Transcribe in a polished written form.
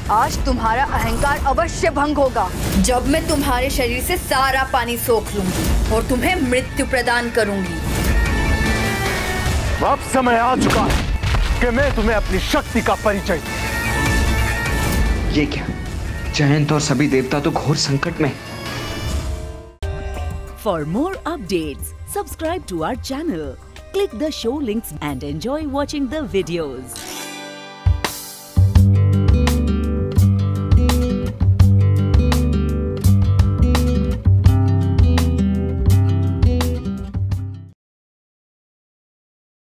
आज तुम्हारा अहंकार अवश्य भंग होगा जब मैं तुम्हारे शरीर से सारा पानी सोख लूंगी और तुम्हें मृत्यु प्रदान करूंगी। अब समय आ चुका है कि मैं तुम्हें अपनी शक्ति का परिचय दूं। ये क्या? जयंत और सभी देवता तो घोर संकट में। For more updates, subscribe to our channel, click the show links and enjoy watching the videos.